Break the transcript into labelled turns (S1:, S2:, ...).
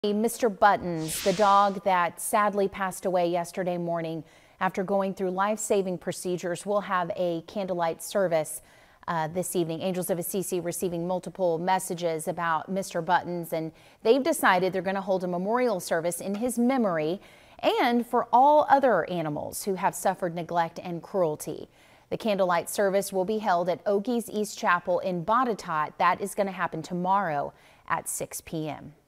S1: Mr. Buttons, the dog that sadly passed away yesterday morning after going through life-saving procedures, will have a candlelight service this evening. Angels of Assisi receiving multiple messages about Mr. Buttons, and they've decided they're going to hold a memorial service in his memory and for all other animals who have suffered neglect and cruelty. The candlelight service will be held at Oakey's East Chapel in Botetourt. That is going to happen tomorrow at 6 p.m.